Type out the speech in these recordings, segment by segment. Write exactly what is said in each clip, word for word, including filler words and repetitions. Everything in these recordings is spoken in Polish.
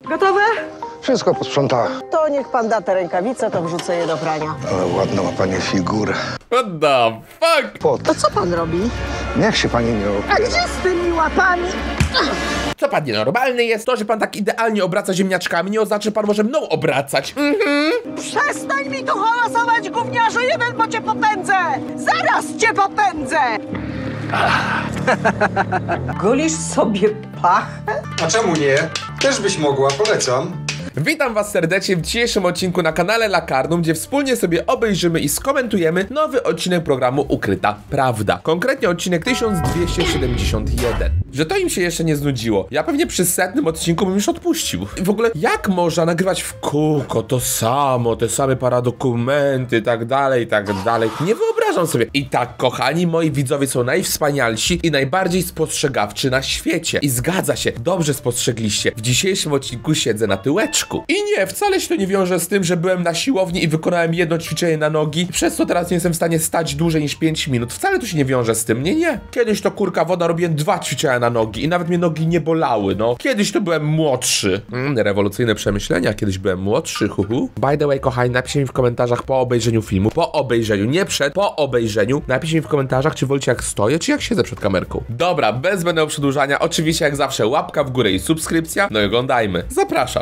Gotowe? Wszystko posprzątała. To niech pan da te rękawice, to wrzucę je do prania. Ale ładną ma pani figurę. What the fuck? Pot. To co pan robi? Niech się pani nie A opiera. gdzie z tymi łapami? Co pan nienormalny jest? To, że pan tak idealnie obraca ziemniaczkami, nie oznacza, że pan może mną obracać. Mhm. Przestań mi tu hałasować, gówniarzu jeden, bo cię popędzę! Zaraz cię popędzę! Golisz sobie pachę? A czemu nie? Też byś mogła, polecam. Witam was serdecznie w dzisiejszym odcinku na kanale Lakarnum, gdzie wspólnie sobie obejrzymy i skomentujemy nowy odcinek programu Ukryta Prawda. Konkretnie odcinek tysiąc dwieście siedemdziesiąt jeden. Że to im się jeszcze nie znudziło. Ja pewnie przy setnym odcinku bym już odpuścił. I w ogóle jak można nagrywać w kółko to samo, te same paradokumenty, tak dalej, i tak dalej. Nie wyobrażam sobie. I tak, kochani, moi widzowie są najwspanialsi i najbardziej spostrzegawczy na świecie. I zgadza się, dobrze spostrzegliście. W dzisiejszym odcinku siedzę na tyłeczku. I nie, wcale się to nie wiąże z tym, że byłem na siłowni i wykonałem jedno ćwiczenie na nogi, przez co teraz nie jestem w stanie stać dłużej niż pięć minut. Wcale to się nie wiąże z tym, nie, nie. Kiedyś to, kurka woda, robiłem dwa ćwiczenia na nogi i nawet mnie nogi nie bolały, no. Kiedyś to byłem młodszy. Mm, rewolucyjne przemyślenia, kiedyś byłem młodszy, huhu. By the way, kochani, napiszcie mi w komentarzach po obejrzeniu filmu, po obejrzeniu, nie przed, po obejrzeniu. Napiszcie mi w komentarzach, czy wolicie jak stoję, czy jak siedzę przed kamerką. Dobra, bez zbędnego przedłużania, oczywiście jak zawsze łapka w górę i subskrypcja, no i oglądajmy. Zapraszam.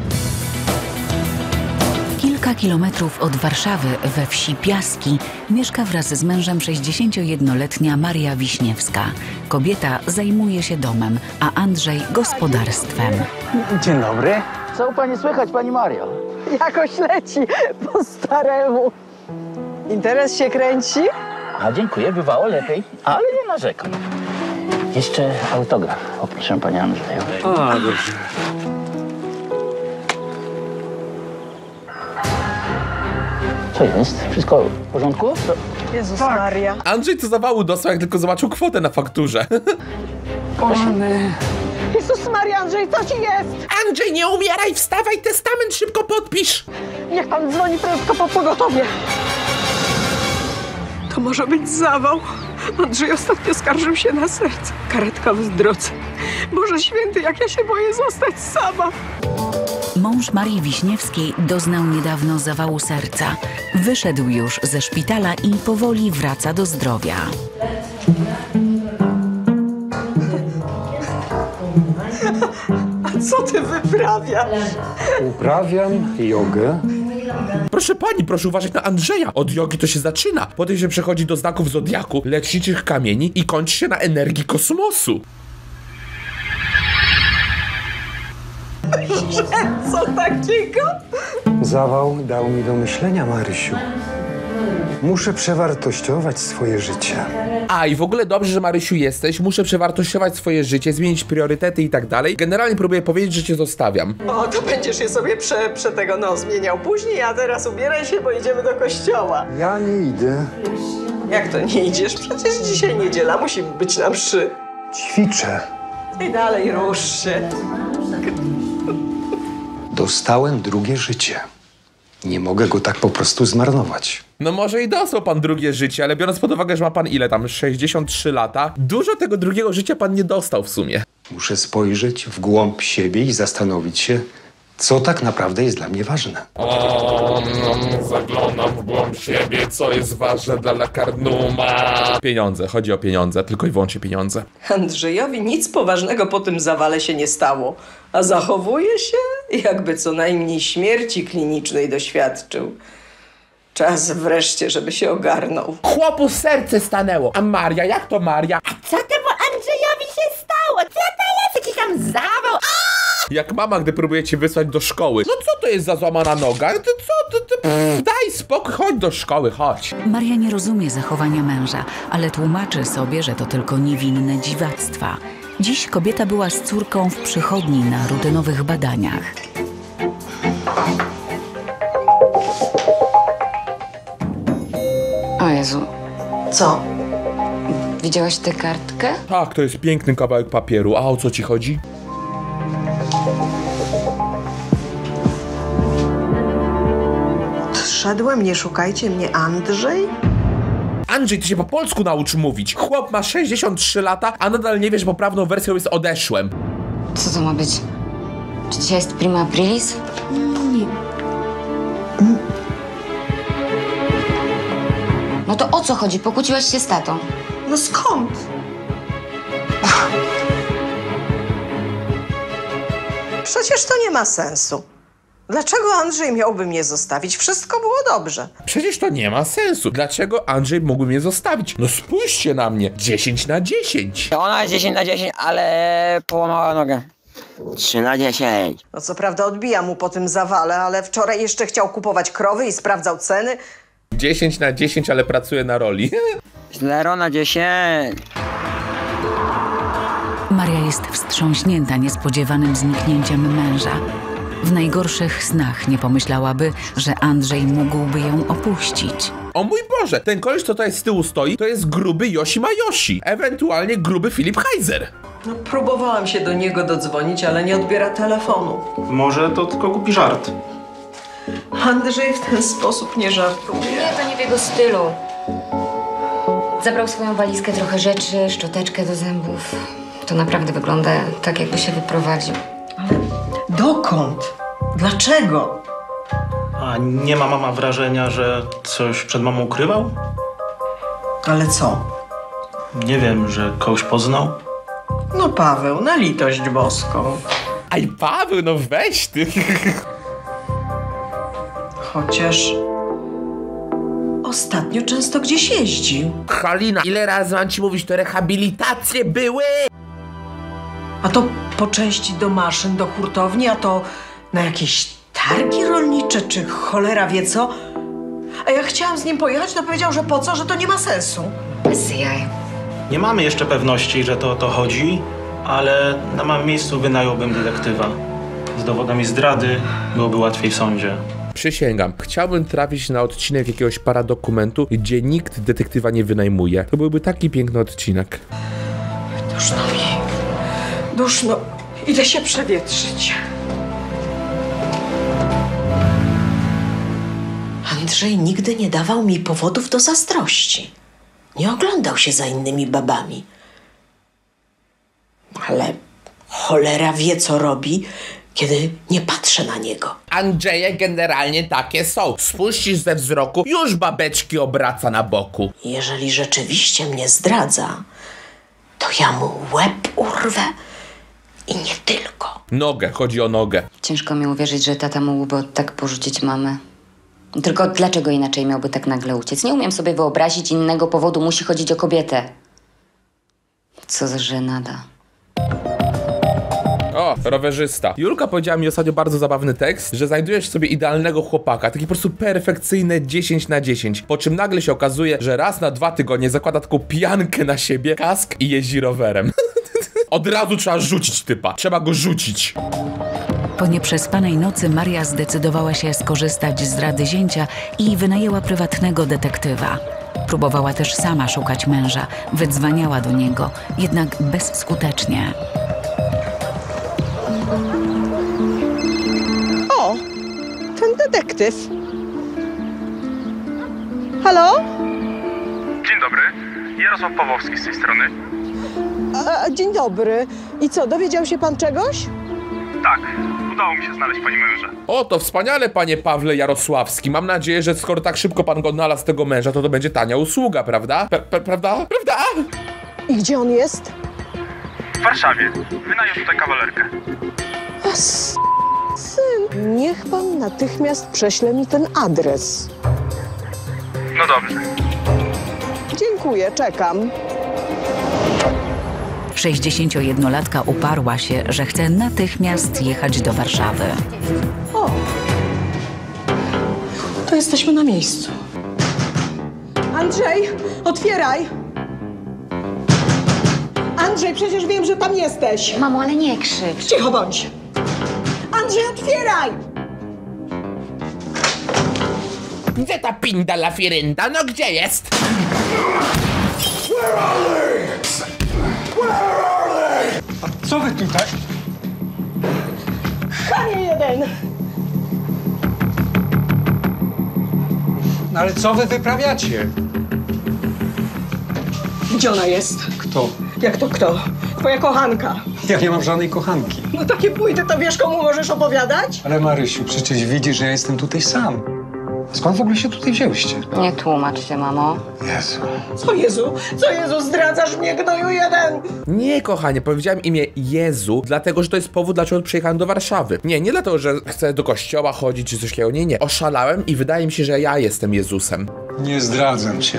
Kilka kilometrów od Warszawy, we wsi Piaski, mieszka wraz z mężem sześćdziesięciojednoletnia Maria Wiśniewska. Kobieta zajmuje się domem, a Andrzej gospodarstwem. Dzień dobry. Co u pani słychać, pani Mario? Jakoś leci po staremu. Interes się kręci? A dziękuję, bywało lepiej, ale nie narzekam. Jeszcze autograf, poproszę, panie Andrzeju. A, dobrze. Co jest? Wszystko w porządku? To... Jezus Maria. Andrzej co zawału dostał, jak tylko zobaczył kwotę na fakturze. Jezus Maria, Andrzej, co ci jest? Andrzej, nie umieraj, wstawaj, testament szybko podpisz. Niech pan dzwoni prędko po pogotowie. To może być zawał. Andrzej ostatnio skarżył się na serce. Karetka w drodze. Boże święty, jak ja się boję zostać sama. Mąż Marii Wiśniewskiej doznał niedawno zawału serca. Wyszedł już ze szpitala i powoli wraca do zdrowia. A co ty wyprawiasz? Uprawiam jogę. Proszę pani, proszę uważać na Andrzeja. Od jogi to się zaczyna. Potem się przechodzi do znaków zodiaku, leczniczych kamieni i kończy się na energii kosmosu. Co takiego? Zawał dał mi do myślenia, Marysiu. Muszę przewartościować swoje życie. A i w ogóle dobrze, że Marysiu jesteś. Muszę przewartościować swoje życie, zmienić priorytety i tak dalej. Generalnie próbuję powiedzieć, że cię zostawiam. O, to będziesz je sobie prze, prze tego, no, zmieniał później, a teraz ubieraj się, bo idziemy do kościoła. Ja nie idę. Jak to nie idziesz? Przecież dzisiaj niedziela, musimy być na mszy. Ćwiczę. I dalej rusz się. Dostałem drugie życie. Nie mogę go tak po prostu zmarnować. No może i dostał pan drugie życie, ale biorąc pod uwagę, że ma pan ile tam, sześćdziesiąt trzy lata, dużo tego drugiego życia pan nie dostał w sumie. Muszę spojrzeć w głąb siebie i zastanowić się, co tak naprawdę jest dla mnie ważne. O, no, zaglądam w głąb siebie, co jest ważne dla Lakarnuma. Pieniądze, chodzi o pieniądze, tylko i wyłącznie pieniądze. Andrzejowi nic poważnego po tym zawale się nie stało, a zachowuje się, jakby co najmniej śmierci klinicznej doświadczył. Czas wreszcie, żeby się ogarnął. Chłopu serce stanęło. A Maria, jak to Maria? A co temu Andrzejowi się stało? Co to jest? Jakiś tam zawał? Jak mama, gdy próbuje cię wysłać do szkoły. No co to jest za złamana noga? Ty co? Ty, ty, pff, daj spokój, chodź do szkoły, chodź. Maria nie rozumie zachowania męża, ale tłumaczy sobie, że to tylko niewinne dziwactwa. Dziś kobieta była z córką w przychodni na rutynowych badaniach. O Jezu, Co? widziałaś tę kartkę? Tak, to jest piękny kawałek papieru. A o co ci chodzi? Szedłem, nie szukajcie mnie, Andrzej? Andrzej, ty się po polsku naucz mówić. Chłop ma sześćdziesiąt trzy lata, a nadal nie wiesz, że poprawną wersją jest odeszłem. Co to ma być? Czy dzisiaj jest prima aprilis? Nie. No to o co chodzi? Pokłóciłaś się z tatą. No skąd? Przecież to nie ma sensu. Dlaczego Andrzej miałby mnie zostawić? Wszystko było dobrze. Przecież to nie ma sensu. Dlaczego Andrzej mógłby mnie zostawić? No spójrzcie na mnie. dziesięć na dziesięć. Ona jest dziesięć na dziesięć, ale połamała nogę. trzy na dziesięć. No co prawda odbija mu po tym zawale, ale wczoraj jeszcze chciał kupować krowy i sprawdzał ceny. dziesięć na dziesięć, ale pracuje na roli. zero na dziesięć. Maria jest wstrząśnięta niespodziewanym zniknięciem męża. W najgorszych snach nie pomyślałaby, że Andrzej mógłby ją opuścić. O mój Boże, ten koleś, co tutaj z tyłu stoi, to jest gruby Yoshi Mayoshi. Ewentualnie gruby Filip Heiser. No, próbowałam się do niego dodzwonić, ale nie odbiera telefonu. Może to tylko głupi żart. Andrzej w ten sposób nie żartuje. Nie, to nie w jego stylu. Zabrał swoją walizkę, trochę rzeczy, szczoteczkę do zębów. To naprawdę wygląda tak, jakby się wyprowadził. Ale dokąd? Dlaczego? A nie ma mama wrażenia, że coś przed mamą ukrywał? Ale co? Nie wiem, że kogoś poznał? No Paweł, na litość boską. Aj Paweł, no weź ty. Chociaż ostatnio często gdzieś jeździł. Halina, ile razy mam ci mówić, to rehabilitacje były? A to po części do maszyn, do hurtowni, a to na jakieś targi rolnicze, czy cholera wie co. A jak chciałam z nim pojechać, to powiedział, że po co, że to nie ma sensu. Bez jaj. Nie mamy jeszcze pewności, że to o to chodzi, ale na małym miejscu wynająłbym detektywa. Z dowodami zdrady byłoby łatwiej w sądzie. Przysięgam, chciałbym trafić na odcinek jakiegoś paradokumentu, gdzie nikt detektywa nie wynajmuje. To byłby taki piękny odcinek. Duszno mi. Duszno. Idę się przewietrzyć. Andrzej nigdy nie dawał mi powodów do zazdrości. Nie oglądał się za innymi babami. Ale cholera wie, co robi, kiedy nie patrzę na niego. Andrzeje generalnie takie są. Spuścisz ze wzroku, już babeczki obraca na boku. Jeżeli rzeczywiście mnie zdradza, to ja mu łeb urwę i nie tylko. Nogę, chodzi o nogę. Ciężko mi uwierzyć, że tata mógłby tak porzucić mamę. Tylko dlaczego inaczej miałby tak nagle uciec? Nie umiem sobie wyobrazić innego powodu. Musi chodzić o kobietę. Co za żenada. O, rowerzysta. Julka powiedziała mi ostatnio bardzo zabawny tekst, że znajdujesz sobie idealnego chłopaka, taki po prostu perfekcyjne dziesięć na dziesięć, po czym nagle się okazuje, że raz na dwa tygodnie zakłada taką pijankę na siebie, kask i jeździ rowerem. Od razu trzeba rzucić typa, trzeba go rzucić. Po nieprzespanej nocy Maria zdecydowała się skorzystać z rady zięcia i wynajęła prywatnego detektywa. Próbowała też sama szukać męża, wydzwaniała do niego, jednak bezskutecznie. O, ten detektyw. Halo? Dzień dobry, Jarosław Pawłowski z tej strony. A, dzień dobry. I co, dowiedział się pan czegoś? Tak, udało mi się znaleźć pani męża. O, to wspaniale, panie Pawle Jarosławski. Mam nadzieję, że skoro tak szybko pan go odnalazł, tego męża, to to będzie tania usługa, prawda? P -p prawda? Prawda? I gdzie on jest? W Warszawie. Wynajął tutaj kawalerkę. A s... syn, niech pan natychmiast prześle mi ten adres. No dobrze. Dziękuję, czekam. sześćdziesięciojednolatka uparła się, że chce natychmiast jechać do Warszawy. O, to jesteśmy na miejscu. Andrzej, otwieraj! Andrzej, przecież wiem, że tam jesteś. Mamo, ale nie krzycz. Cicho bądź. Andrzej, otwieraj! Gdzie ta pinda la firynda? No gdzie jest? A co wy tutaj? Chamie jeden! No ale co wy wyprawiacie? Gdzie ona jest? Kto? Jak to kto? Twoja kochanka. Ja nie mam żadnej kochanki. No takie pójdę, to wiesz, komu możesz opowiadać? Ale Marysiu, przecież widzisz, że ja jestem tutaj sam. Skąd w ogóle się tutaj wzięłyście? Nie tłumacz się, mamo. Jezu. Co Jezu? Co Jezu? Zdradzasz mnie, gnoju jeden! Nie, kochanie, powiedziałem imię Jezu, dlatego, że to jest powód, dlaczego przyjechałem do Warszawy. Nie, nie dlatego, że chcę do kościoła chodzić czy coś takiego. Nie, nie. Oszalałem i wydaje mi się, że ja jestem Jezusem. Nie zdradzam cię.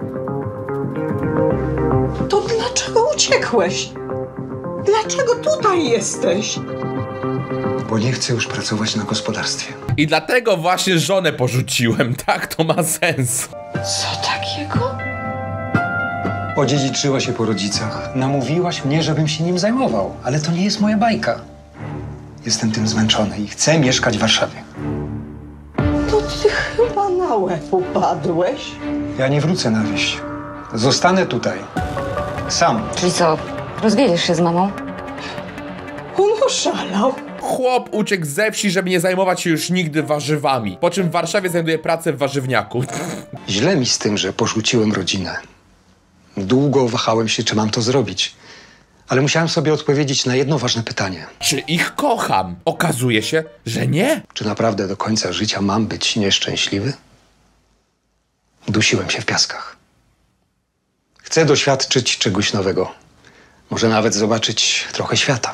To dlaczego uciekłeś? Dlaczego tutaj jesteś? Bo nie chcę już pracować na gospodarstwie. I dlatego właśnie żonę porzuciłem. Tak, to ma sens. Co takiego? Odziedziczyła się po rodzicach. Namówiłaś mnie, żebym się nim zajmował. Ale to nie jest moja bajka. Jestem tym zmęczony i chcę mieszkać w Warszawie. To ty chyba na łeb upadłeś. Ja nie wrócę na wieś. Zostanę tutaj. Sam. Czyli co, rozwiedziesz się z mamą? On oszalał. Chłop uciekł ze wsi, żeby nie zajmować się już nigdy warzywami. Po czym w Warszawie znajduje pracę w warzywniaku. Źle mi z tym, że porzuciłem rodzinę. Długo wahałem się, czy mam to zrobić. Ale musiałem sobie odpowiedzieć na jedno ważne pytanie. Czy ich kocham? Okazuje się, że nie. Czy naprawdę do końca życia mam być nieszczęśliwy? Dusiłem się w piaskach. Chcę doświadczyć czegoś nowego. Może nawet zobaczyć trochę świata.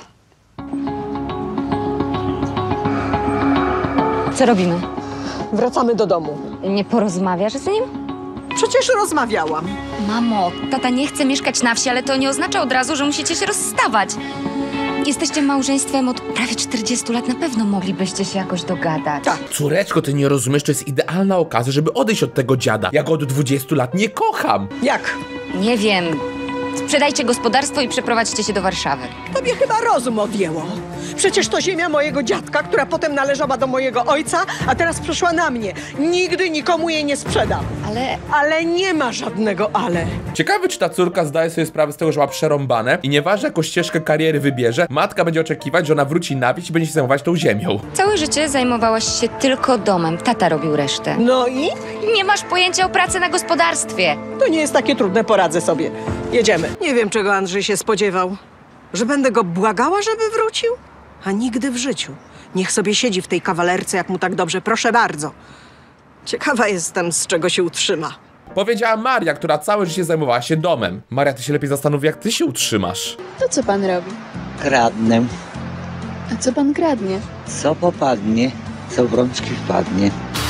Co robimy? Wracamy do domu. Nie porozmawiasz z nim? Przecież rozmawiałam. Mamo, tata nie chce mieszkać na wsi, ale to nie oznacza od razu, że musicie się rozstawać. Jesteście małżeństwem od prawie czterdziestu lat, na pewno moglibyście się jakoś dogadać. Tak. Córeczko, ty nie rozumiesz, to jest idealna okazja, żeby odejść od tego dziada. Ja go od dwudziestu lat nie kocham. Jak? Nie wiem. Sprzedajcie gospodarstwo i przeprowadźcie się do Warszawy. Tobie chyba rozum odjęło. Przecież to ziemia mojego dziadka, która potem należała do mojego ojca, a teraz przeszła na mnie. Nigdy nikomu jej nie sprzedam. Ale... Ale nie ma żadnego ale. Ciekawe, czy ta córka zdaje sobie sprawę z tego, że ma przerąbane i nieważne jaką ścieżkę kariery wybierze, matka będzie oczekiwać, że ona wróci na wieś i będzie się zajmować tą ziemią. Całe życie zajmowałaś się tylko domem. Tata robił resztę. No i? Nie masz pojęcia o pracy na gospodarstwie. To nie jest takie trudne, poradzę sobie. Jedziemy. Nie wiem, czego Andrzej się spodziewał. Że będę go błagała, żeby wrócił? A nigdy w życiu. Niech sobie siedzi w tej kawalerce, jak mu tak dobrze. Proszę bardzo. Ciekawa jestem, z czego się utrzyma. Powiedziała Maria, która całe życie zajmowała się domem. Maria, ty się lepiej zastanów, jak ty się utrzymasz. To co pan robi? Kradnę. A co pan kradnie? Co popadnie, co w rączki wpadnie.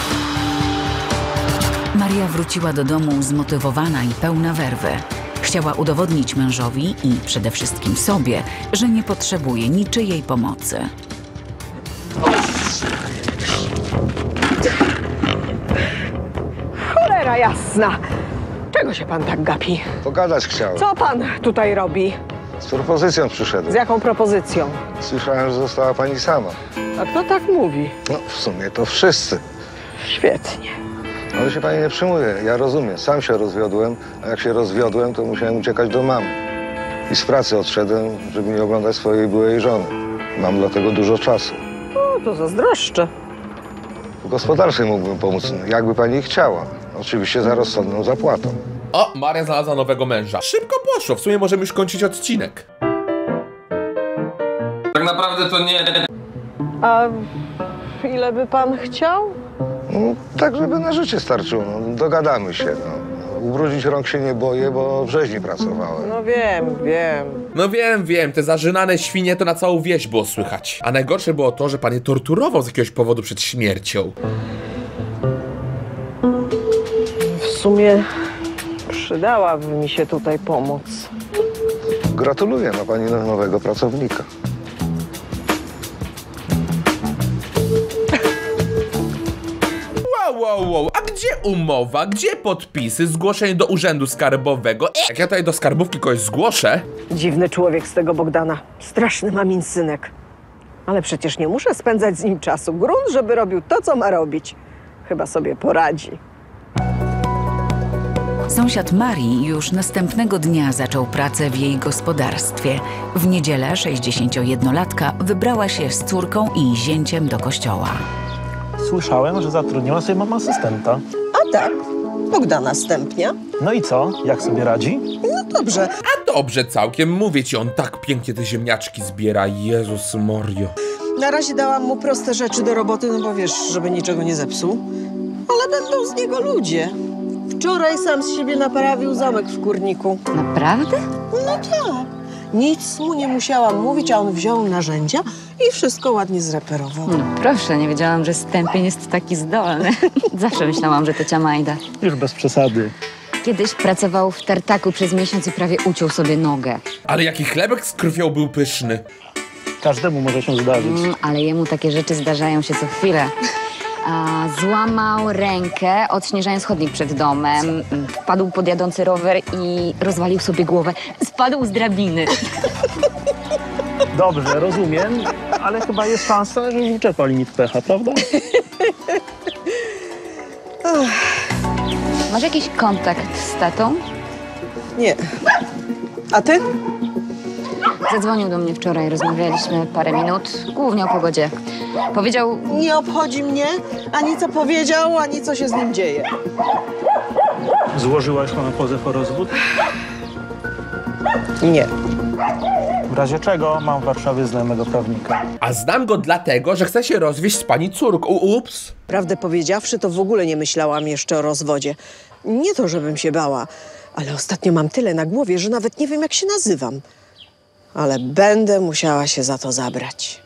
Maria wróciła do domu zmotywowana i pełna werwy. Chciała udowodnić mężowi i przede wszystkim sobie, że nie potrzebuje niczyjej pomocy. Cholera jasna. Czego się pan tak gapi? Pogadać chciałem. Co pan tutaj robi? Z propozycją przyszedłem. Z jaką propozycją? Słyszałem, że została pani sama. A kto tak mówi? No, w sumie to wszyscy. Świetnie. Ale się pani nie przejmuje. Ja rozumiem. Sam się rozwiodłem, a jak się rozwiodłem, to musiałem uciekać do mamy. I z pracy odszedłem, żeby nie oglądać swojej byłej żony. Mam dlatego dużo czasu. O, to zazdroszczę. W gospodarce mógłbym pomóc, jakby pani chciała. Oczywiście za rozsądną zapłatą. O, Maria znalazła nowego męża. Szybko poszło, w sumie możemy już kończyć odcinek. Tak naprawdę to nie... A ile by pan chciał? No, tak, żeby na życie starczyło. No, dogadamy się. No. Ubrudzić rąk się nie boję, bo w rzeźni pracowałem. No wiem, wiem. No wiem, wiem, te zażynane świnie to na całą wieś było słychać. A najgorsze było to, że pan je torturował z jakiegoś powodu przed śmiercią. W sumie przydałaby mi się tutaj pomoc. Gratuluję, ma pani nowego pracownika. Wow, wow, wow, a gdzie umowa? Gdzie podpisy? Zgłoszenie do urzędu skarbowego? Jak ja tutaj do skarbówki kogoś zgłoszę... Dziwny człowiek z tego Bogdana. Straszny mamin synek. Ale przecież nie muszę spędzać z nim czasu. Grunt, żeby robił to, co ma robić. Chyba sobie poradzi. Sąsiad Marii już następnego dnia zaczął pracę w jej gospodarstwie. W niedzielę sześćdziesięciojednolatka wybrała się z córką i zięciem do kościoła. Słyszałem, że zatrudniła sobie mama asystenta. A tak, Bogdana Stępnia. No i co? Jak sobie radzi? No dobrze. A dobrze całkiem, mówię ci, on tak pięknie te ziemniaczki zbiera, Jezus Mario. Na razie dałam mu proste rzeczy do roboty, no bo wiesz, żeby niczego nie zepsuł. Ale będą z niego ludzie. Wczoraj sam z siebie naprawił zamek w kurniku. Naprawdę? No tak. Nic mu nie musiałam mówić, a on wziął narzędzia i wszystko ładnie zreperował. No proszę, nie wiedziałam, że Stępień jest taki zdolny. Zawsze myślałam, że to ciamajda. Już bez przesady. Kiedyś pracował w tartaku przez miesiąc i prawie uciął sobie nogę. Ale jaki chlebek z krwią był pyszny. Każdemu może się zdarzyć. Mm, ale jemu takie rzeczy zdarzają się co chwilę. A, złamał rękę, odśnieżając chodnik przed domem. Wpadł pod jadący rower i rozwalił sobie głowę. Spadł z drabiny. Dobrze, rozumiem, ale chyba jest szansa, że wyczerpa limit pecha, prawda? Masz jakiś kontakt z tatą? Nie. A ty? Zadzwonił do mnie wczoraj, rozmawialiśmy parę minut, głównie o pogodzie. Powiedział... Nie obchodzi mnie ani co powiedział, ani co się z nim dzieje. Złożyłaś pana pozew o rozwód? Nie. W razie czego mam w Warszawie znajomego prawnika. A znam go dlatego, że chce się rozwieść z pani córką. Ups. Prawdę powiedziawszy, to w ogóle nie myślałam jeszcze o rozwodzie. Nie to, żebym się bała, ale ostatnio mam tyle na głowie, że nawet nie wiem, jak się nazywam. Ale będę musiała się za to zabrać.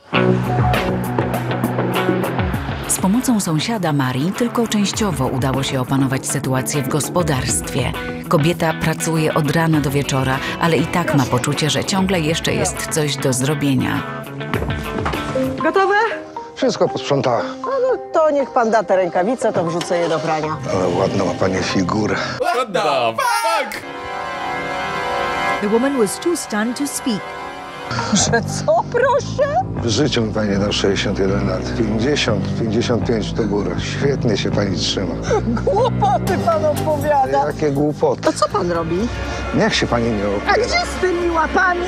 Z pomocą sąsiada Marii tylko częściowo udało się opanować sytuację w gospodarstwie. Kobieta pracuje od rana do wieczora, ale i tak ma poczucie, że ciągle jeszcze jest coś do zrobienia. Gotowe? Wszystko posprzątała. No, no to niech pan da te rękawice, to wrzucę je do prania. Ale ładna ma pani figurę. What the fuck? The woman was too stunned to speak. Że co, proszę? W życiu mi pani nie dał sześćdziesiąt jeden lat. pięćdziesiąt, pięćdziesiąt pięć to góra. Świetnie się pani trzyma. Głupoty pan opowiada. Jakie głupoty. To co pan robi? Niech się pani nie A opiera. gdzie z tymi łapami?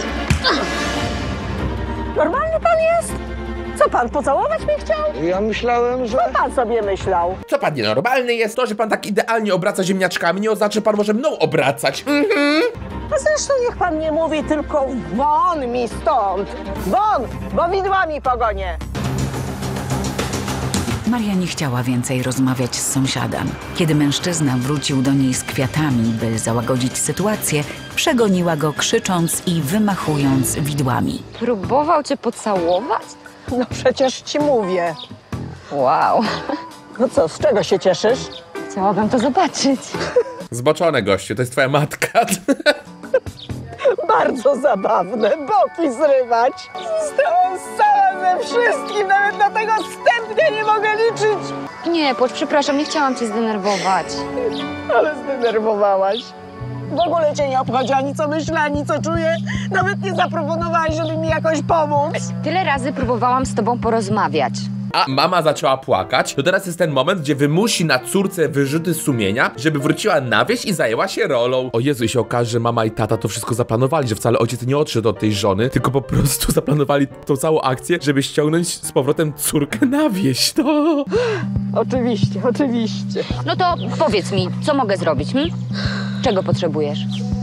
Normalny pan jest? Co pan, pocałować mnie chciał? Ja myślałem, że... Co pan sobie myślał? Co pan nienormalny jest? To, że pan tak idealnie obraca ziemniaczkami, nie oznacza, że pan może mną obracać. Mhm. A zresztą niech pan nie mówi, tylko won mi stąd. Won, bo widłami pogonię. Maria nie chciała więcej rozmawiać z sąsiadem. Kiedy mężczyzna wrócił do niej z kwiatami, by załagodzić sytuację, przegoniła go krzycząc i wymachując widłami. Próbował cię pocałować? No przecież ci mówię. Wow. No co, z czego się cieszysz? Chciałabym to zobaczyć. Zboczone goście, to jest twoja matka. Bardzo zabawne, boki zrywać. Zostałam sama ze wszystkim, nawet na tego Stępnia nie mogę liczyć. Nie, płacz, przepraszam, nie chciałam cię zdenerwować. Ale zdenerwowałaś. W ogóle cię nie obchodzi ani co myślę, ani co czuję. Nawet nie zaproponowałaś, żeby mi jakoś pomóc. Tyle razy próbowałam z tobą porozmawiać. A mama zaczęła płakać, to teraz jest ten moment, gdzie wymusi na córce wyrzuty sumienia, żeby wróciła na wieś i zajęła się rolą. O Jezu, i się okaże, że mama i tata to wszystko zaplanowali, że wcale ojciec nie odszedł od tej żony, tylko po prostu zaplanowali tą całą akcję, żeby ściągnąć z powrotem córkę na wieś. To... Oczywiście, oczywiście. No to powiedz mi, co mogę zrobić, hm? Czego potrzebujesz?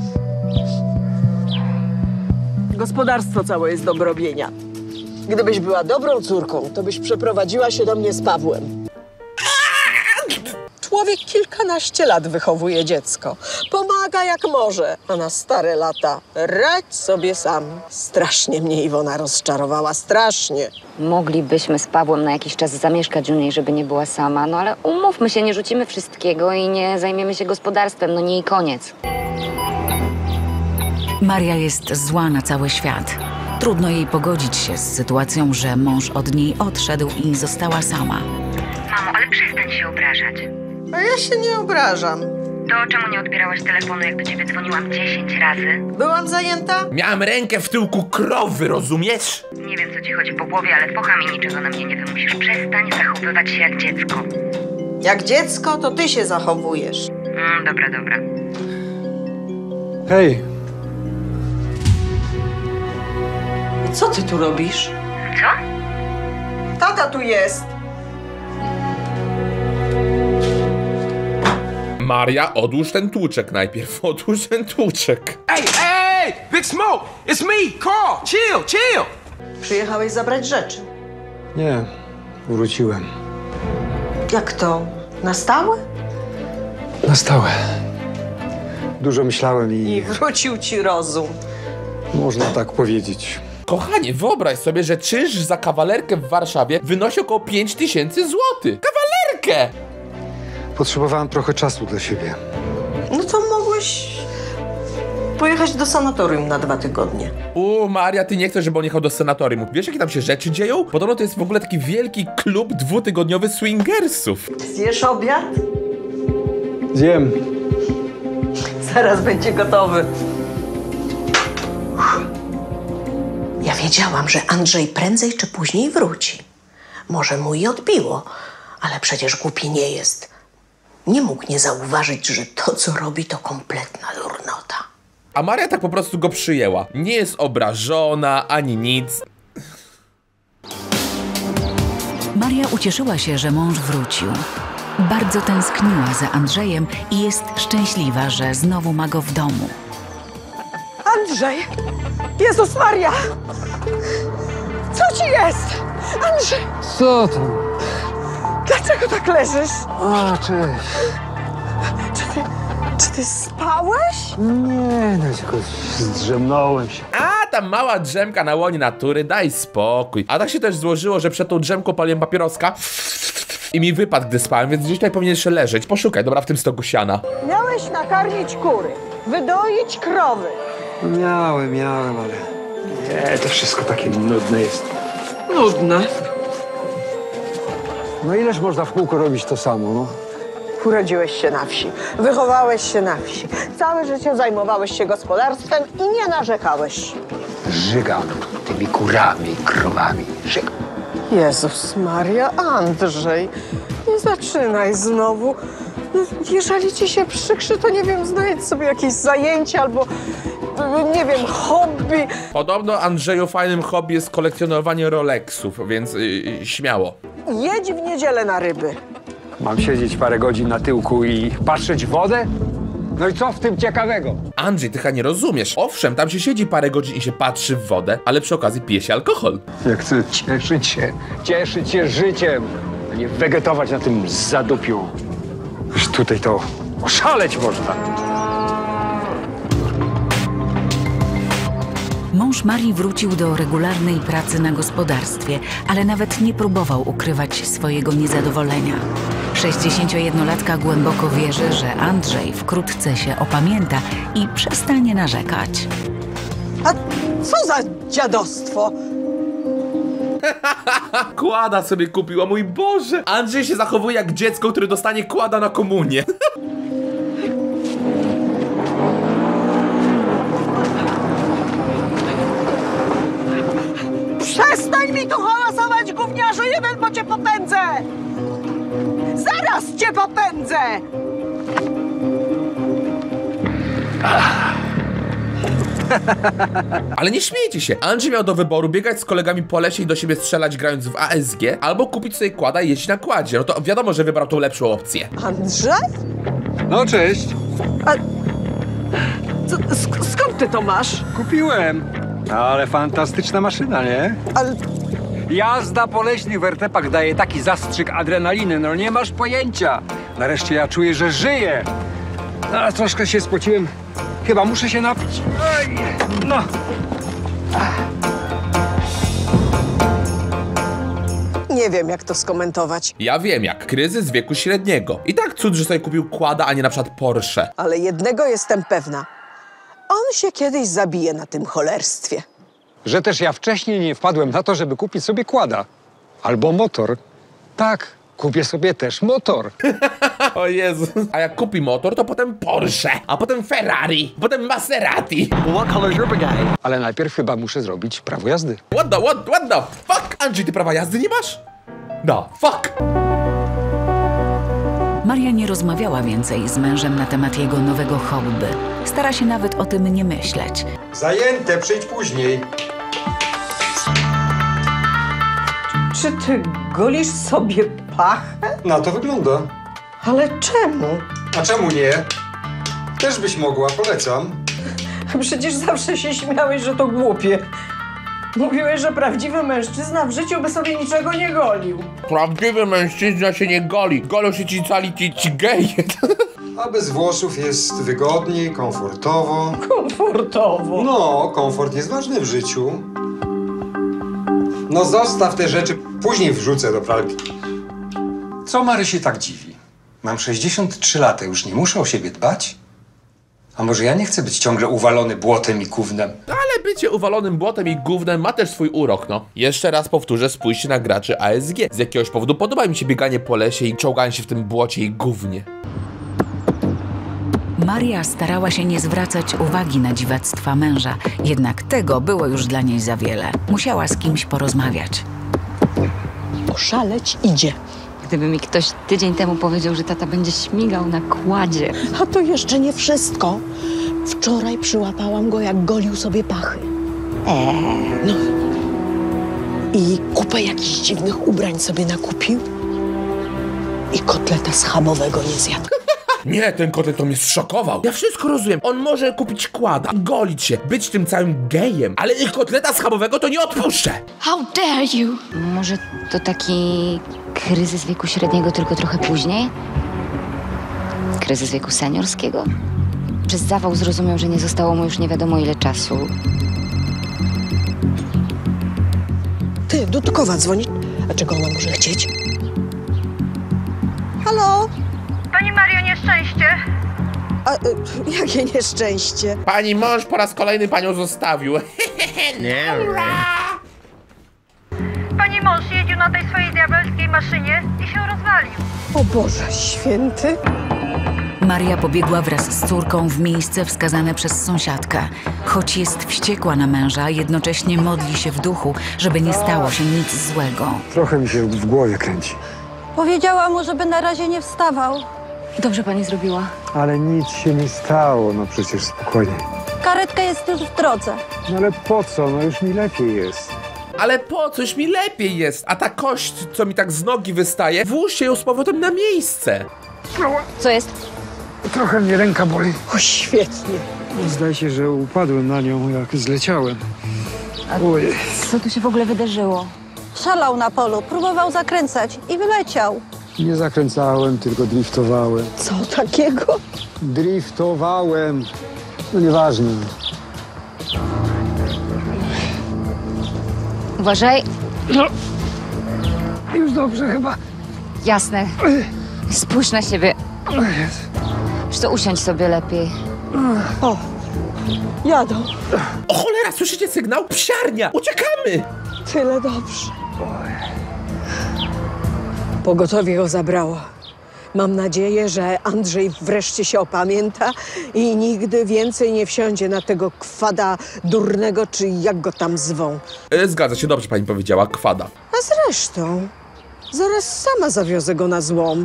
Gospodarstwo całe jest do obrobienia. Gdybyś była dobrą córką, to byś przeprowadziła się do mnie z Pawłem. Człowiek kilkanaście lat wychowuje dziecko. Pomaga jak może, a na stare lata radź sobie sam. Strasznie mnie Iwona rozczarowała, strasznie. Moglibyśmy z Pawłem na jakiś czas zamieszkać u niej, żeby nie była sama, no ale umówmy się, nie rzucimy wszystkiego i nie zajmiemy się gospodarstwem, no nie i koniec. Maria jest zła na cały świat. Trudno jej pogodzić się z sytuacją, że mąż od niej odszedł i została sama. Mamo, ale przestań się obrażać. A ja się nie obrażam. To czemu nie odbierałaś telefonu, jak do ciebie dzwoniłam dziesięć razy? Byłam zajęta? Miałam rękę w tyłku krowy, rozumiesz? Nie wiem, co ci chodzi po głowie, ale fochami niczego na mnie nie wymusisz. Przestań zachowywać się jak dziecko. Jak dziecko, to ty się zachowujesz. Mm, dobra, dobra. Hej. Co ty tu robisz? Co? Tata tu jest. Maria, odłóż ten tłuczek najpierw, odłóż ten tłuczek. Hey, hey, Big Smoke, it's me, Carl, chill, chill. Przyjechałeś zabrać rzeczy. Nie, wróciłem. Jak to? Na stałe? Na stałe. Dużo myślałem i... I wrócił ci rozum. Można tak powiedzieć. Kochanie, wyobraź sobie, że czynsz za kawalerkę w Warszawie wynosi około pięć tysięcy złotych. Kawalerkę! Potrzebowałem trochę czasu dla siebie. No to mogłeś pojechać do sanatorium na dwa tygodnie. U, Maria, ty nie chcesz, żeby on jechał do sanatorium. Wiesz, jakie tam się rzeczy dzieją? Podobno to jest w ogóle taki wielki klub dwutygodniowy swingersów. Zjesz obiad? Zjem. Zaraz będzie gotowy. Ja wiedziałam, że Andrzej prędzej czy później wróci. Może mu i odbiło, ale przecież głupi nie jest. Nie mógł nie zauważyć, że to, co robi, to kompletna durnota. A Maria tak po prostu go przyjęła. Nie jest obrażona, ani nic. Maria ucieszyła się, że mąż wrócił. Bardzo tęskniła za Andrzejem i jest szczęśliwa, że znowu ma go w domu. Andrzej! Jezus Maria! Co ci jest? Andrzej! Co tam? Dlaczego tak leżysz? A, cześć. Czy ty, czy ty spałeś? Nie, no tylko zdrzemnąłem się. A, ta mała drzemka na łonie natury, daj spokój. A tak się też złożyło, że przed tą drzemką paliłem papieroska i mi wypadł, gdy spałem, więc gdzieś tutaj powinien jeszcze leżeć. Poszukaj, dobra, w tym stogu siana. Miałeś nakarmić kury, wydoić krowy. Miałem, miałem, ale... Nie, to wszystko takie nudne jest. Nudne. No ileż można w kółko robić to samo, no? Urodziłeś się na wsi, wychowałeś się na wsi. Całe życie zajmowałeś się gospodarstwem i nie narzekałeś. Żygam tymi kurami, krowami, żygam. Jezus Maria, Andrzej, nie zaczynaj znowu. Jeżeli ci się przykrzy, to nie wiem, znajdź sobie jakieś zajęcie albo, nie wiem, hobby. Podobno Andrzeju fajnym hobby jest kolekcjonowanie Rolexów, więc yy, śmiało. Jedź w niedzielę na ryby. Mam siedzieć parę godzin na tyłku i patrzeć w wodę? No i co w tym ciekawego? Andrzej, ty chyba nie rozumiesz. Owszem, tam się siedzi parę godzin i się patrzy w wodę, ale przy okazji pije się alkohol. Ja chcę cieszyć się, cieszyć się życiem, a nie wegetować na tym zadupiu. Już tutaj to oszaleć można. Mąż Marii wrócił do regularnej pracy na gospodarstwie, ale nawet nie próbował ukrywać swojego niezadowolenia. sześćdziesięciojednolatka głęboko wierzy, że Andrzej wkrótce się opamięta i przestanie narzekać. A co za dziadostwo? Kłada sobie kupiła, mój Boże! Andrzej się zachowuje jak dziecko, które dostanie kłada na komunię. Przestań mi tu hałasować, gówniarzu jeden, bo cię popędzę! Zaraz cię popędzę! Ale nie śmiejcie się. Andrzej miał do wyboru biegać z kolegami po lesie i do siebie strzelać grając w A S G, albo kupić sobie kłada i jeździć na kładzie. No to wiadomo, że wybrał tą lepszą opcję. Andrzej? No cześć. A... Co, sk skąd ty to masz? Kupiłem. Ale fantastyczna maszyna, nie? Ale... Jazda po leśnych wertepach daje taki zastrzyk adrenaliny, no nie masz pojęcia. Nareszcie ja czuję, że żyję. A troszkę się spociłem. Chyba muszę się napić. Oj, no. Nie wiem, jak to skomentować. Ja wiem jak. Kryzys wieku średniego. I tak cud, że sobie kupił kłada, a nie na przykład Porsche. Ale jednego jestem pewna. On się kiedyś zabije na tym cholerstwie. Że też ja wcześniej nie wpadłem na to, żeby kupić sobie kłada. Albo motor. Tak, kupię sobie też motor. O Jezu. A jak kupi motor, to potem Porsche, a potem Ferrari, potem Maserati. What color's your bagay? Ale najpierw chyba muszę zrobić prawo jazdy. What the, what, what the fuck? Andrzej, ty prawa jazdy nie masz? No, fuck. Maria nie rozmawiała więcej z mężem na temat jego nowego hobby. Stara się nawet o tym nie myśleć. Zajęte, przyjdź później. Czy ty golisz sobie pachę? Na to wygląda. Ale czemu? A czemu nie? Też byś mogła, polecam. Przecież zawsze się śmiałeś, że to głupie. Mówiłeś, że prawdziwy mężczyzna w życiu by sobie niczego nie golił. Prawdziwy mężczyzna się nie goli. Golą się ci cali ci, ci geje. A bez włosów jest wygodniej, komfortowo. Komfortowo? No, komfort jest ważny w życiu. No zostaw te rzeczy, później wrzucę do pralki. Co Marysi tak dziwi? Mam sześćdziesiąt trzy lata, już nie muszę o siebie dbać? A może ja nie chcę być ciągle uwalony błotem i gównem? Ale bycie uwalonym błotem i gównem ma też swój urok, no. Jeszcze raz powtórzę, spójrzcie na graczy A S G. Z jakiegoś powodu podoba mi się bieganie po lesie i czołganie się w tym błocie i gównie. Maria starała się nie zwracać uwagi na dziwactwa męża, jednak tego było już dla niej za wiele. Musiała z kimś porozmawiać. Oszaleć idzie. Gdyby mi ktoś tydzień temu powiedział, że tata będzie śmigał na kładzie. A to jeszcze nie wszystko. Wczoraj przyłapałam go, jak golił sobie pachy. Eee. No. I kupę jakichś dziwnych ubrań sobie nakupił. I kotleta schabowego nie zjadł. Nie, ten kotlet to mnie zszokował. Ja wszystko rozumiem. On może kupić kłada, golić się, być tym całym gejem, ale ich kotleta schabowego to nie odpuszczę. How dare you? Może to taki kryzys wieku średniego, tylko trochę później? Kryzys wieku seniorskiego? Przez zawał zrozumiał, że nie zostało mu już nie wiadomo ile czasu. Ty, Dudkowa dzwoni. A czego ona może chcieć? Halo? Pani Mario, nieszczęście. A, y, jakie nieszczęście? Pani mąż po raz kolejny panią zostawił. Nie. Pani mąż jeździł na tej swojej diabelskiej maszynie i się rozwalił. O Boże święty. Maria pobiegła wraz z córką w miejsce wskazane przez sąsiadkę. Choć jest wściekła na męża, jednocześnie modli się w duchu, żeby nie stało się nic złego. Trochę mi się w głowie kręci. Powiedziała mu, żeby na razie nie wstawał. Dobrze pani zrobiła. Ale nic się nie stało, no przecież spokojnie. Karetka jest już w drodze. No ale po co? No już mi lepiej jest. Ale po coś mi lepiej jest, a ta kość, co mi tak z nogi wystaje, włóżcie ją z powrotem na miejsce. Co jest? Trochę mnie ręka boli. O, świetnie. Zdaje się, że upadłem na nią, jak zleciałem. Oj. Co tu się w ogóle wydarzyło? Szalał na polu, próbował zakręcać i wyleciał. Nie zakręcałem, tylko driftowałem. Co takiego? Driftowałem. No nieważne. Uważaj. No. Już dobrze chyba. Jasne. Spójrz na siebie. Już to usiądź sobie lepiej. O, jadą. O cholera, słyszycie sygnał? Psiarnia! Uciekamy! Tyle dobrze. Pogotowie go zabrało. Mam nadzieję, że Andrzej wreszcie się opamięta i nigdy więcej nie wsiądzie na tego kwada durnego, czy jak go tam zwą. E, zgadza się, dobrze pani powiedziała, kwada. A zresztą, zaraz sama zawiozę go na złom.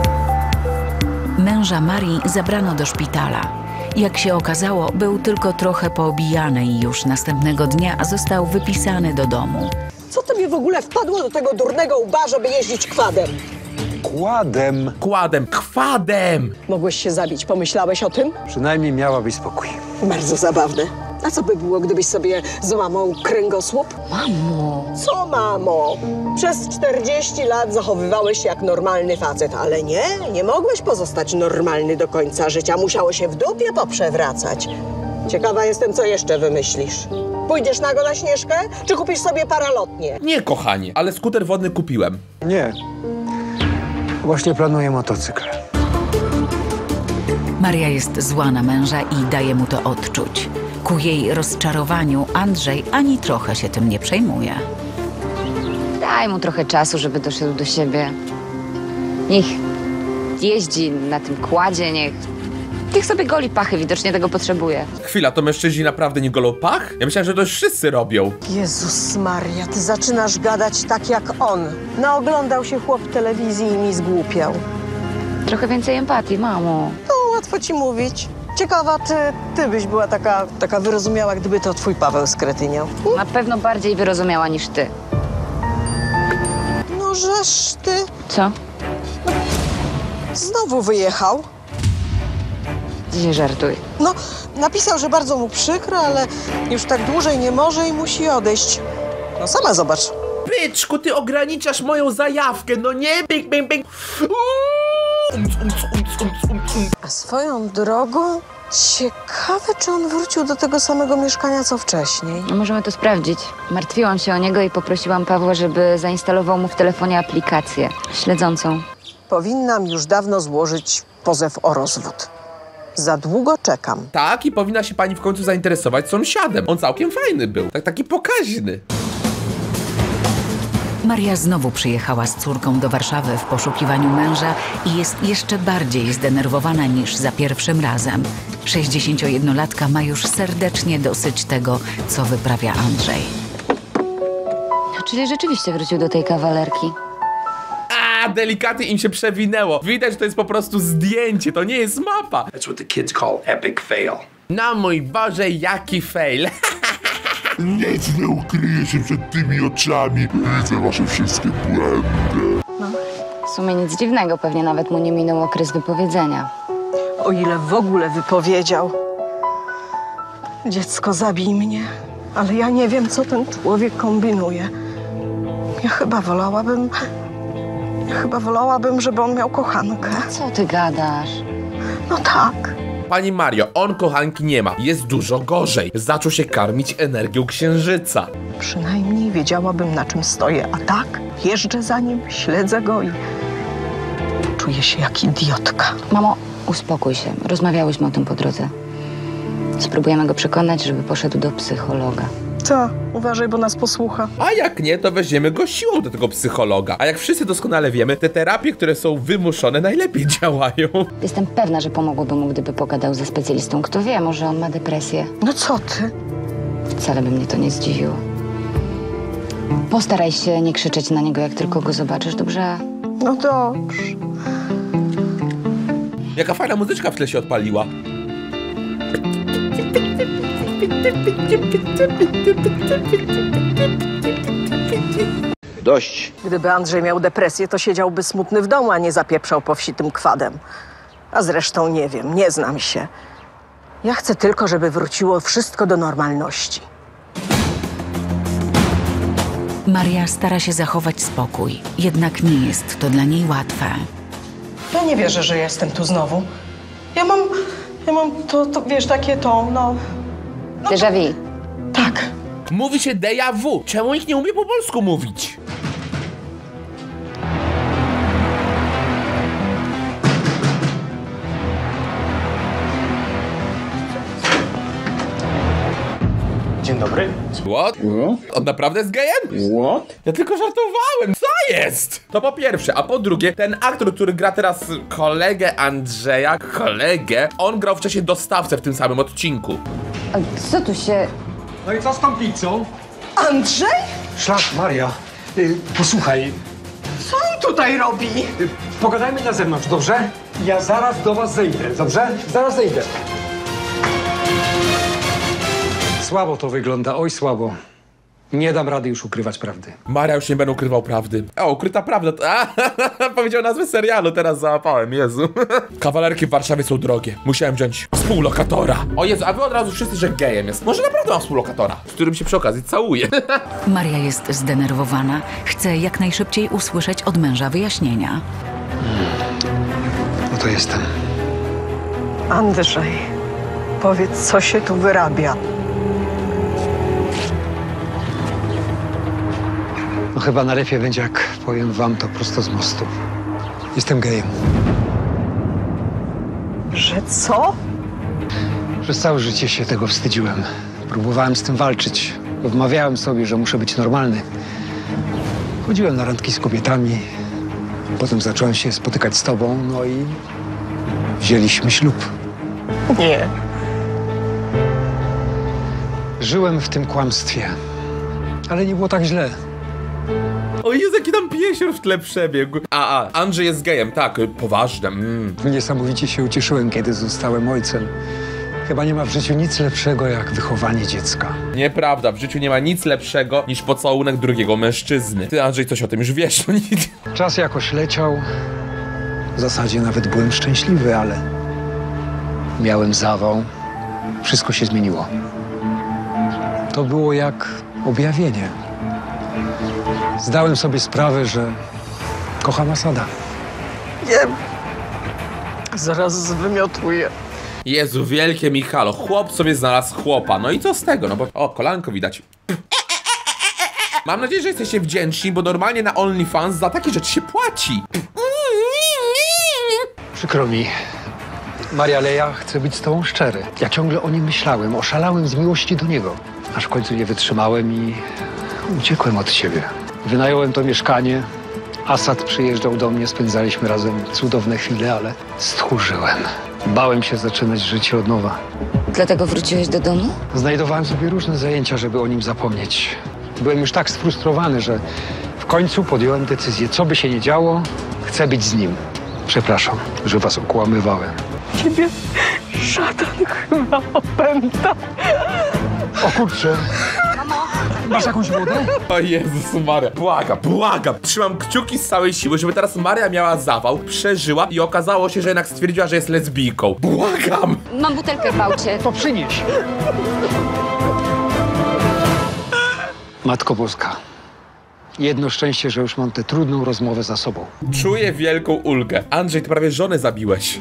Męża Marii zabrano do szpitala. Jak się okazało, był tylko trochę poobijany i już następnego dnia został wypisany do domu. Co tobie w ogóle wpadło do tego durnego łba, żeby jeździć kwadem? Kładem. Kładem, kwadem! Mogłeś się zabić, pomyślałeś o tym? Przynajmniej miałabyś spokój. Bardzo zabawne. A co by było, gdybyś sobie złamał kręgosłup? Mamo! Co mamo? Przez czterdzieści lat zachowywałeś się jak normalny facet, ale nie, nie mogłeś pozostać normalny do końca życia. Musiało się w dupie poprzewracać. Ciekawa jestem, co jeszcze wymyślisz. Pójdziesz nago na Śnieżkę, czy kupisz sobie paralotnię? Nie, kochanie, ale skuter wodny kupiłem. Nie. Właśnie planuję motocykl. Maria jest zła na męża i daje mu to odczuć. Ku jej rozczarowaniu Andrzej ani trochę się tym nie przejmuje. Daj mu trochę czasu, żeby doszedł do siebie. Niech jeździ na tym kładzie, niech... Niech sobie goli pachy, widocznie tego potrzebuje. Chwila, to mężczyźni naprawdę nie golą pach? Ja myślałem, że to już wszyscy robią. Jezus Maria, ty zaczynasz gadać tak jak on. Naoglądał się chłop telewizji i mi zgłupiał. Trochę więcej empatii, mamo. To łatwo ci mówić. Ciekawa, czy ty byś była taka, taka wyrozumiała, gdyby to twój Paweł skretyniał. Na pewno bardziej wyrozumiała niż ty. No żeż ty. Co? Znowu wyjechał. Nie żartuj. No, napisał, że bardzo mu przykro, ale już tak dłużej nie może i musi odejść. No sama zobacz. Byczku, ty ograniczasz moją zajawkę, no nie? Bing, bing, bing. A swoją drogą, ciekawe, czy on wrócił do tego samego mieszkania, co wcześniej. Możemy to sprawdzić. Martwiłam się o niego i poprosiłam Pawła, żeby zainstalował mu w telefonie aplikację śledzącą. Powinnam już dawno złożyć pozew o rozwód. Za długo czekam. Tak, i powinna się pani w końcu zainteresować sąsiadem. On całkiem fajny był, tak taki pokaźny. Maria znowu przyjechała z córką do Warszawy w poszukiwaniu męża i jest jeszcze bardziej zdenerwowana niż za pierwszym razem. sześćdziesięciojednolatka ma już serdecznie dosyć tego, co wyprawia Andrzej. Czyli rzeczywiście wrócił do tej kawalerki. A, delikatnie im się przewinęło. Widać, że to jest po prostu zdjęcie, to nie jest mapa. That's what the kids call epic fail. No mój Boże, jaki fail. Nic nie ukryje się przed tymi oczami. Widzę wasze wszystkie błędy. No, w sumie nic dziwnego, pewnie nawet mu nie minął okres wypowiedzenia. O ile w ogóle wypowiedział. Dziecko, zabij mnie. Ale ja nie wiem, co ten człowiek kombinuje. Ja chyba wolałabym... Ja chyba wolałabym, żeby on miał kochankę. Co ty gadasz? No tak. Pani Mario, on kochanki nie ma. Jest dużo gorzej. Zaczął się karmić energią księżyca. Przynajmniej wiedziałabym, na czym stoję. A tak, jeżdżę za nim, śledzę go i... czuję się jak idiotka. Mamo, uspokój się. Rozmawiałyśmy o tym po drodze. Spróbujemy go przekonać, żeby poszedł do psychologa. Co? Uważaj, bo nas posłucha. A jak nie, to weźmiemy go siłą do tego psychologa. A jak wszyscy doskonale wiemy, te terapie, które są wymuszone, najlepiej działają. Jestem pewna, że pomogłoby mu, gdyby pogadał ze specjalistą. Kto wie, może on ma depresję. No co ty? Wcale by mnie to nie zdziwiło. Postaraj się nie krzyczeć na niego, jak tylko go zobaczysz, dobrze? No dobrze. Jaka fajna muzyczka w tle się odpaliła. Dość. Gdyby Andrzej miał depresję, to siedziałby smutny w domu, a nie zapieprzał powsitym kwadem. A zresztą nie wiem, nie znam się. Ja chcę tylko, żeby wróciło wszystko do normalności. Maria stara się zachować spokój, jednak nie jest to dla niej łatwe. Ja nie wierzę, że jestem tu znowu. Ja mam, ja mam to, to wiesz, takie to, no... no déjà vu. Tak. Mówi się déjà vu. Czemu ich nie umie po polsku mówić? Dzień dobry. What? On naprawdę jest gejem? What? Ja tylko żartowałem. Co jest? To po pierwsze, a po drugie, ten aktor, który gra teraz kolegę Andrzeja, kolegę, on grał wcześniej dostawcę w tym samym odcinku. A co tu się... No i co z tą pizzą? Andrzej? Szlak, Maria. Y, posłuchaj, Co on tutaj robi? y, pogadajmy na zewnątrz, dobrze? Ja zaraz do was zejdę, dobrze? Zaraz zejdę. Słabo to wygląda, oj słabo. Nie dam rady już ukrywać prawdy. Maria już nie będę ukrywał prawdy. O, ukryta prawda. To... A, powiedział nazwę serialu, teraz załapałem, Jezu. Kawalerki w Warszawie są drogie. Musiałem wziąć współlokatora. O Jezu, a wy od razu wszyscy, że gejem jest. Może naprawdę mam współlokatora, z którym się przy okazji całuję. Maria jest zdenerwowana. Chce jak najszybciej usłyszeć od męża wyjaśnienia. No to jestem. Andrzej, powiedz, co się tu wyrabia. No chyba najlepiej będzie, jak powiem wam to prosto z mostu. Jestem gejem. Że co? Przez całe życie się tego wstydziłem. Próbowałem z tym walczyć. Wmawiałem sobie, że muszę być normalny. Chodziłem na randki z kobietami. Potem zacząłem się spotykać z tobą, no i wzięliśmy ślub. Nie. Żyłem w tym kłamstwie, ale nie było tak źle. O Jezu, jaki tam piesior w tle przebiegł. A, a, Andrzej jest gejem, tak, poważne. Mm. Niesamowicie się ucieszyłem, kiedy zostałem ojcem. Chyba nie ma w życiu nic lepszego, jak wychowanie dziecka. Nieprawda, w życiu nie ma nic lepszego niż pocałunek drugiego mężczyzny. Ty, Andrzej, coś o tym już wiesz. Czas jakoś leciał. W zasadzie nawet byłem szczęśliwy, ale miałem zawał, wszystko się zmieniło. To było jak objawienie. Zdałem sobie sprawę, że kocham Asada. Wiem. Zaraz zwymiotuję. Jezu, wielkie Michalo, chłop sobie znalazł chłopa. No i co z tego? No bo, o, kolanko widać. Mam nadzieję, że jesteście wdzięczni, bo normalnie na OnlyFans za takie rzeczy się płaci. Przykro mi. Maria Leja, chcę być z tobą szczery. Ja ciągle o nim myślałem, oszalałem z miłości do niego. Aż w końcu nie wytrzymałem i uciekłem od ciebie. Wynająłem to mieszkanie. Asad przyjeżdżał do mnie, spędzaliśmy razem cudowne chwile, ale stchórzyłem. Bałem się zaczynać życie od nowa. Dlatego wróciłeś do domu? Znajdowałem sobie różne zajęcia, żeby o nim zapomnieć. Byłem już tak sfrustrowany, że w końcu podjąłem decyzję, co by się nie działo, chcę być z nim. Przepraszam, że was okłamywałem. Ciebie szatan chyba opęta. O kurczę. Masz jakąś wodę? O Jezus Maria, błagam, błagam. Trzymam kciuki z całej siły, żeby teraz Maria miała zawał, przeżyła i okazało się, że jednak stwierdziła, że jest lesbijką. Błagam! Mam butelkę w aucie. To przynieś. Matko Boska, jedno szczęście, że już mam tę trudną rozmowę za sobą. Czuję wielką ulgę. Andrzej, ty prawie żonę zabiłeś.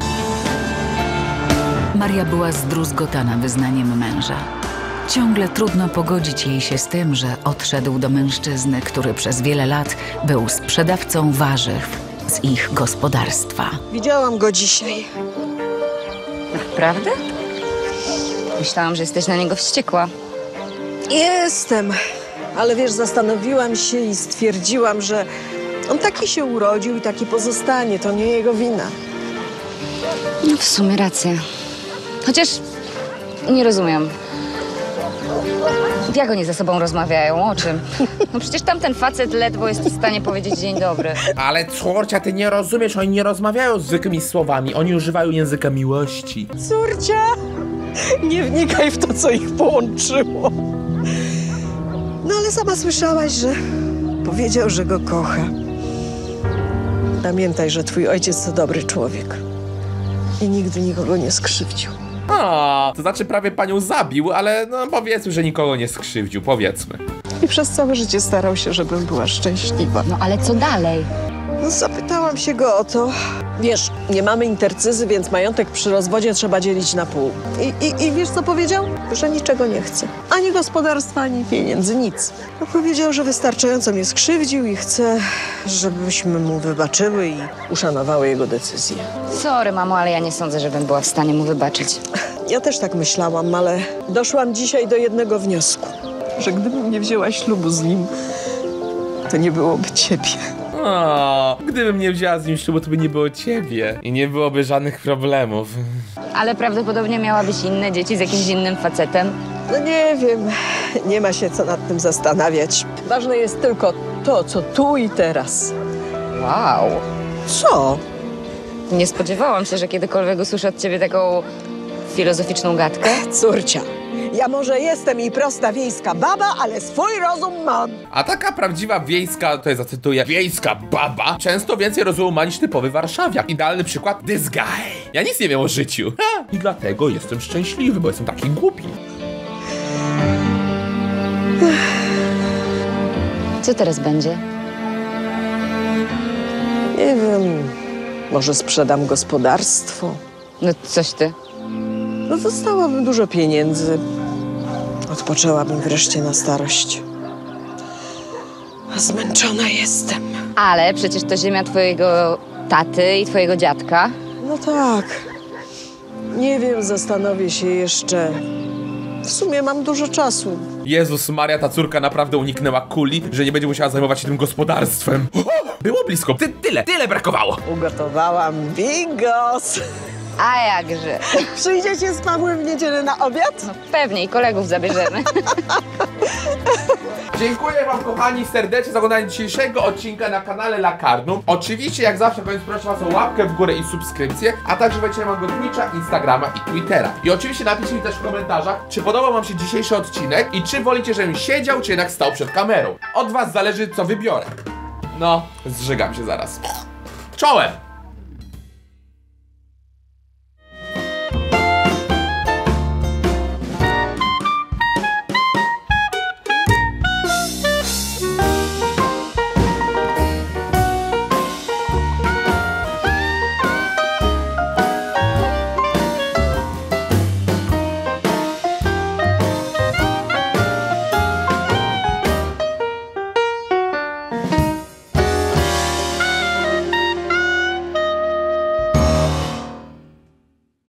Maria była zdruzgotana wyznaniem męża. Ciągle trudno pogodzić jej się z tym, że odszedł do mężczyzny, który przez wiele lat był sprzedawcą warzyw z ich gospodarstwa. Widziałam go dzisiaj. Naprawdę? Myślałam, że jesteś na niego wściekła. Jestem, ale wiesz, zastanowiłam się i stwierdziłam, że on taki się urodził i taki pozostanie. To nie jego wina. No w sumie racja. Chociaż nie rozumiem. Jak oni ze sobą rozmawiają? O czym? No przecież tamten facet ledwo jest w stanie powiedzieć dzień dobry. Ale córcia, ty nie rozumiesz, oni nie rozmawiają zwykłymi słowami, oni używają języka miłości. Córcia, nie wnikaj w to, co ich połączyło. No ale sama słyszałaś, że powiedział, że go kocha. Pamiętaj, że twój ojciec to dobry człowiek i nigdy nikogo nie skrzywdził. A, to znaczy prawie panią zabił, ale no powiedzmy, że nikogo nie skrzywdził, powiedzmy. I przez całe życie starał się, żebym była szczęśliwa. No ale co dalej? No, zapytałam się go o to. Wiesz, nie mamy intercyzy, więc majątek przy rozwodzie trzeba dzielić na pół. I, i, i wiesz, co powiedział? Że niczego nie chce. Ani gospodarstwa, ani pieniędzy, nic. No, powiedział, że wystarczająco mnie skrzywdził i chce, żebyśmy mu wybaczyły i uszanowały jego decyzję. Sorry, mamo, ale ja nie sądzę, żebym była w stanie mu wybaczyć. Ja też tak myślałam, ale doszłam dzisiaj do jednego wniosku. Że gdybym nie wzięła ślubu z nim, to nie byłoby ciebie. O, gdybym nie wzięła z nim ślubu, to by nie było ciebie i nie byłoby żadnych problemów. Ale prawdopodobnie miałabyś inne dzieci z jakimś innym facetem. No nie wiem, nie ma się co nad tym zastanawiać. Ważne jest tylko to, co tu i teraz. Wow. Co? Nie spodziewałam się, że kiedykolwiek usłyszę od ciebie taką filozoficzną gadkę. Córcia, ja może jestem i prosta wiejska baba, ale swój rozum mam. A taka prawdziwa wiejska, to ja zacytuję, wiejska baba, często więcej rozumu ma niż typowy warszawiak. Idealny przykład, this guy. Ja nic nie wiem o życiu. Ha! I dlatego jestem szczęśliwy, bo jestem taki głupi. Co teraz będzie? Nie wiem, może sprzedam gospodarstwo. No coś ty. No dostałabym dużo pieniędzy. Odpoczęłabym wreszcie na starość. A zmęczona jestem. Ale przecież to ziemia twojego taty i twojego dziadka. No tak. Nie wiem, zastanowię się jeszcze. W sumie mam dużo czasu. Jezus Maria, ta córka naprawdę uniknęła kuli, że nie będzie musiała zajmować się tym gospodarstwem. O, było blisko. Ty, tyle, tyle brakowało. Ugotowałam bigos. A jakże. Przyjdziecie z Pawłem w niedzielę na obiad? No pewnie i kolegów zabierzemy. Dziękuję wam, kochani, serdecznie za oglądanie dzisiejszego odcinka na kanale Lakarnum. Oczywiście, jak zawsze, koniec proszę was o łapkę w górę i subskrypcję, a także wejdźcie na mojego Twitcha, Instagrama i Twittera. I oczywiście napiszcie mi też w komentarzach, czy podobał wam się dzisiejszy odcinek i czy wolicie, żebym siedział, czy jednak stał przed kamerą. Od was zależy, co wybiorę. No, zżygam się zaraz. Czołem!